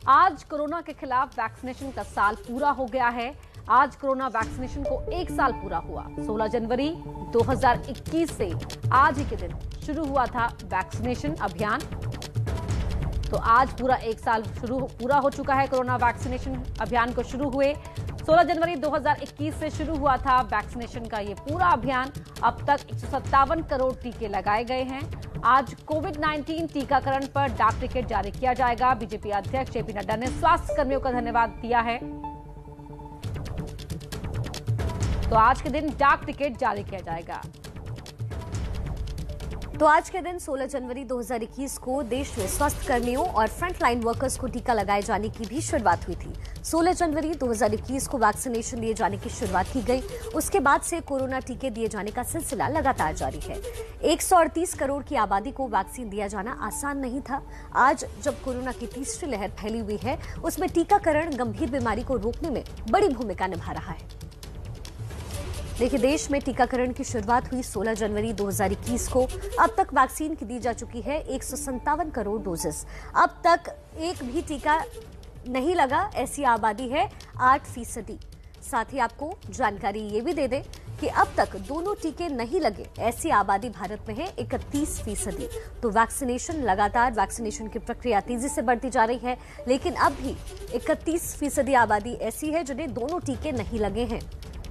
आज कोरोना के खिलाफ वैक्सीनेशन का साल पूरा हो गया है। आज कोरोना वैक्सीनेशन को 1 साल पूरा हुआ। 16 जनवरी 2021 से आज ही के दिन शुरू हुआ था वैक्सीनेशन अभियान। तो आज पूरा 1 साल पूरा हो चुका है कोरोना वैक्सीनेशन अभियान को शुरू हुए। 16 जनवरी 2021 से शुरू हुआ था वैक्सीनेशन का ये पूरा अभियान। अब तक 157 करोड़ टीके लगाए गए हैं। आज कोविड-19 टीकाकरण पर डाक टिकट जारी किया जाएगा। बीजेपी अध्यक्ष जेपी नड्डा ने स्वास्थ्य कर्मियों का धन्यवाद दिया है। तो आज के दिन डाक टिकट जारी किया जाएगा। तो आज के दिन 16 जनवरी 2021 को देश में स्वास्थ्य कर्मियों और फ्रंटलाइन वर्कर्स को टीका लगाए जाने की भी शुरुआत हुई थी। 16 जनवरी 2021 को वैक्सीनेशन दिए जाने की शुरुआत की गई। उसके बाद से कोरोना टीके दिए जाने का सिलसिला लगातार जारी है। 138 करोड़ की आबादी को वैक्सीन दिया जाना आसान नहीं था। आज जब कोरोना की तीसरी लहर फैली हुई है, उसमें टीकाकरण गंभीर बीमारी को रोकने में बड़ी भूमिका निभा रहा है। देखिए, देश में टीकाकरण की शुरुआत हुई 16 जनवरी 2021 को। अब तक वैक्सीन की दी जा चुकी है 157 करोड़ डोजेस। अब तक एक भी टीका नहीं लगा, ऐसी आबादी है 8%। साथ ही आपको जानकारी ये भी दे दें कि अब तक दोनों टीके नहीं लगे, ऐसी आबादी भारत में है 31%। तो लगातार वैक्सीनेशन की प्रक्रिया तेजी से बढ़ती जा रही है, लेकिन अब भी 31% आबादी ऐसी है जिन्हें दोनों टीके नहीं लगे हैं।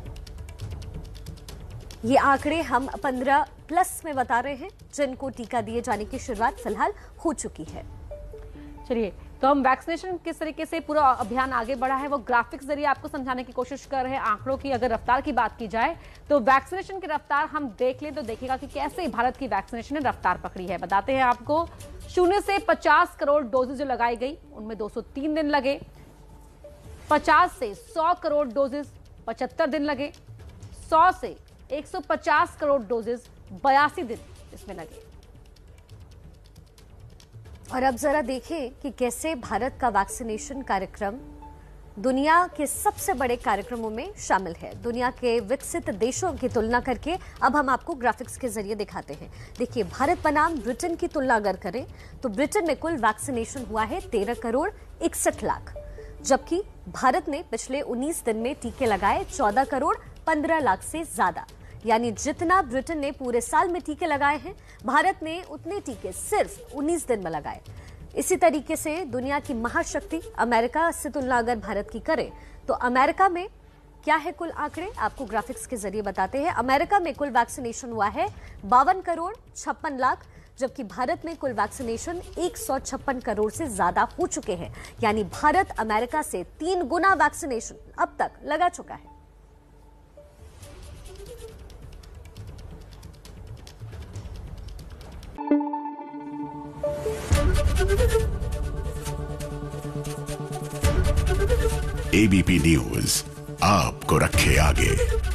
ये आंकड़े हम 15+ में बता रहे हैं, जिनको टीका दिए जाने की शुरुआत फिलहाल हो चुकी है। चलिए, तो हम वैक्सीनेशन किस तरीके से पूरा अभियान आगे बढ़ा है वो ग्राफिक्स जरिए आपको समझाने की कोशिश कर रहे हैं। आंकड़ों की अगर रफ्तार की बात की जाए तो वैक्सीनेशन की रफ्तार हम देख लें तो देखिएगा कि कैसे भारत की वैक्सीनेशन ने रफ्तार पकड़ी है। बताते हैं आपको, 0 से 50 करोड़ डोजेज जो लगाई गई उनमें 203 दिन लगे। 50 से 100 करोड़ डोजेज 75 दिन लगे। 100 से 150 करोड़ डोजेज 82 दिन इसमें लगे। और अब जरा देखें कि कैसे भारत का वैक्सीनेशन कार्यक्रम दुनिया के सबसे बड़े कार्यक्रमों में शामिल है। दुनिया के विकसित देशों की तुलना करके अब हम आपको ग्राफिक्स के जरिए दिखाते हैं। देखिए, भारत बनाम ब्रिटेन की तुलना अगर करें तो ब्रिटेन में कुल वैक्सीनेशन हुआ है 13 करोड़ 61 लाख, जबकि भारत ने पिछले 19 दिन में टीके लगाए 14 करोड़ 15 लाख से ज्यादा। यानी जितना ब्रिटेन ने पूरे साल में टीके लगाए हैं, भारत ने उतने टीके सिर्फ 19 दिन में लगाए। इसी तरीके से दुनिया की महाशक्ति अमेरिका से तुलना अगर भारत की करें तो अमेरिका में क्या है कुल आंकड़े, आपको ग्राफिक्स के जरिए बताते हैं। अमेरिका में कुल वैक्सीनेशन हुआ है 52 करोड़ 56 लाख, जबकि भारत में कुल वैक्सीनेशन 156 करोड़ से ज्यादा हो चुके हैं। यानी भारत अमेरिका से 3 गुना वैक्सीनेशन अब तक लगा चुका है। एबीपी न्यूज आपको रखे आगे।